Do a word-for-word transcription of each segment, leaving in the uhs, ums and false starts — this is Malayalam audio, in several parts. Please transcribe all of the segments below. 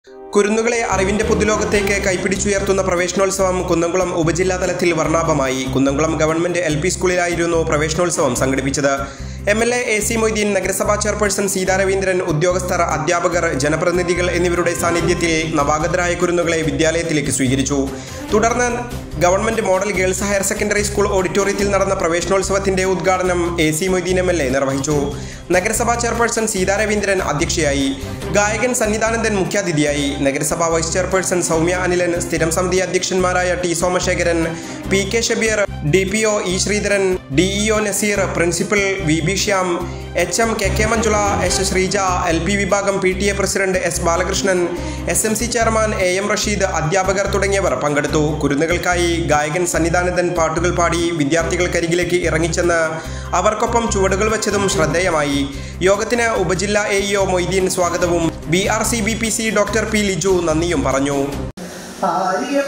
കുരുന്നുകളെ അറിവിന്റെ പൊതുലോകത്തേക്ക് കൈപ്പിടിച്ചുയർത്തുന്ന പ്രവേശനോത്സവം കുന്നംകുളം ഉപജില്ലാതലത്തിൽ വർണ്ണാഭമായി. കുന്നംകുളം ഗവൺമെന്റ് എൽ പി സ്കൂളിലായിരുന്നു പ്രവേശനോത്സവം സംഘടിപ്പിച്ചത്. M L A A C Moideen, നഗരസഭാ ചെയർപേഴ്സൺ സീതാ രവീന്ദ്രൻ, ഉദ്യോഗസ്ഥർ, അധ്യാപകർ, ജനപ്രതിനിധികൾ എന്നിവരുടെ സാന്നിധ്യത്തിൽ നവാഗതരായ കുരുന്നുകളെ വിദ്യാലയത്തിലേക്ക് സ്വീകരിച്ചു. തുടർന്ന് government model girls higher secondary school ഓഡിറ്റോറിയത്തിൽ നടന്ന പ്രവേശനോത്സവത്തിന്റെ ഉദ്ഘാടനം A C Moideen M L A നിർവഹിച്ചു. നഗരസഭാ ചെയർപേഴ്സൺ സീതാ രവീന്ദ്രൻ അധ്യക്ഷയായി. ഗായകൻ സന്നിധാനന്ദൻ മുഖ്യാതിഥിയായി. നഗരസഭാ വൈസ് ചെയർപേഴ്സൺ സൗമ്യ അനിലൻ, സ്ഥിരം സമിതി അധ്യക്ഷന്മാരായ T Somasekharan, P K Shabeer, D P O E Sreedharan, D E O Naseer, principal V B Shyam, H M K K Manjula, S Sreeja, L P വിഭാഗം P T A president S Balakrishnan, S M C chairman A M Rasheed, അധ്യാപകർ തുടങ്ങിയവർ പങ്കെടുത്തു. കുരുന്നുകൾക്കായി ഗായകൻ സന്നിധാനന്ദൻ പാട്ടുകൾ പാടി വിദ്യാർത്ഥികൾക്കരികിലേക്ക് ഇറങ്ങിച്ചെന്ന് അവർക്കൊപ്പം ചുവടുകൾ വെച്ചതും ശ്രദ്ധേയമായി. യോഗത്തിന് ഉപജില്ലാ എ ഇ ഒ മൊയ്തീൻ സ്വാഗതവും B R C B P C doctor P Liju നന്ദിയും പറഞ്ഞു.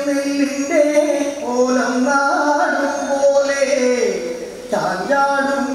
ോലം നാടും പോലെ ചാഞ്ചാടും